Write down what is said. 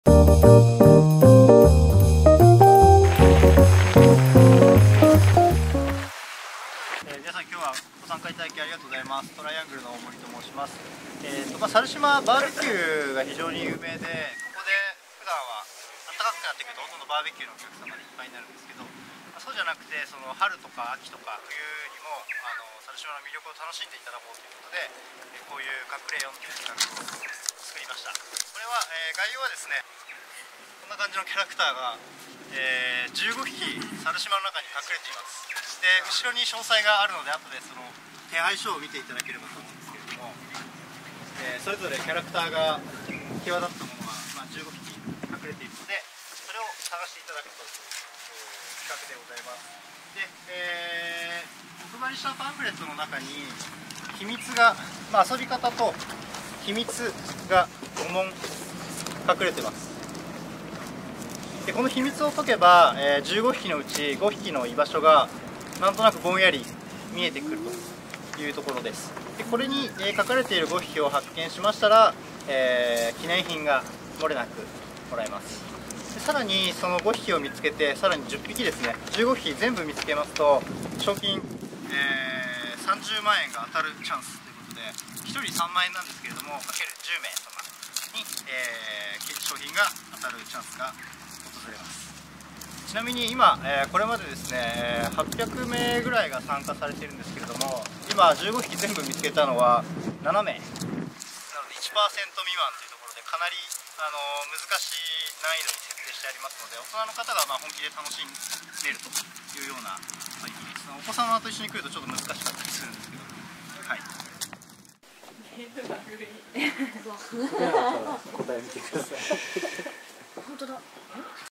皆さん、今日はご参加いただきありがとうございます。トライアングルの大森と申します。猿島バーベキューが非常に有名で、ここで普段は暖かくなってくるとほとんどバーベキューのお客様でいっぱいになるんですけど、そうじゃなくてその春とか秋とか冬にも猿島の魅力を楽しんでいただこうということで、こういう隠れ4という企画を作りました。これは、概要はですね、こんな感じのキャラクターが、15匹猿島の中に隠れています。で、後ろに詳細があるので後でその手配書を見ていただければと思うんですけれども、それぞれキャラクターが際立ったものが、15匹隠れているので、それを探していただくという企画でございます。で、お配りしたパンフレットの中に秘密が、遊び方と秘密が5問隠れてます。でこの秘密を解けば、15匹のうち5匹の居場所がなんとなくぼんやり見えてくるというところです。でこれに、書かれている5匹を発見しましたら、記念品が漏れなくもらえます。でさらにその5匹を見つけて、さらに10匹ですね、15匹全部見つけますと賞金、30万円が当たるチャンスということで、1人3万円なんですけれども、かける10名様に、賞品が当たるチャンスが訪れます。ちなみに今、これまでですね、800名ぐらいが参加されているんですけれども、今15匹全部見つけたのは7名なので 1% 未満というところで、かなり難しい難易度に設定してありますので、大人の方が本気で楽しめるというような取り組みです。お子様と一緒に来るとちょっと難しかったりするんですけど、はい。 答え見てください。本当だ。